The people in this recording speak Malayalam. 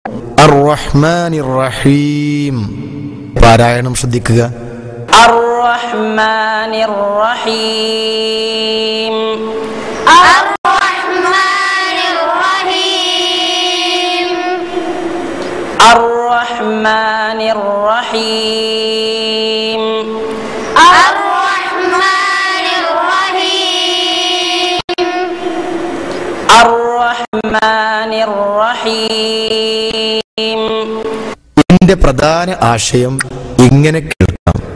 അർ-റഹ്മാനിർ റഹീം. പാരായണം ശ്രദ്ധിക്കുക. അർ-റഹ്മാനിർ റഹീം. അർ-റഹ്മാനിർ റഹീം. അർ-റഹ്മാനിർ റഹീം. അർ-റഹ്മാനിർ റഹീം. അർ-റഹ്മാനിർ റഹീം. ഇതിന്റെ പ്രധാന ആശയം ഇങ്ങനെ കേൾക്കാം.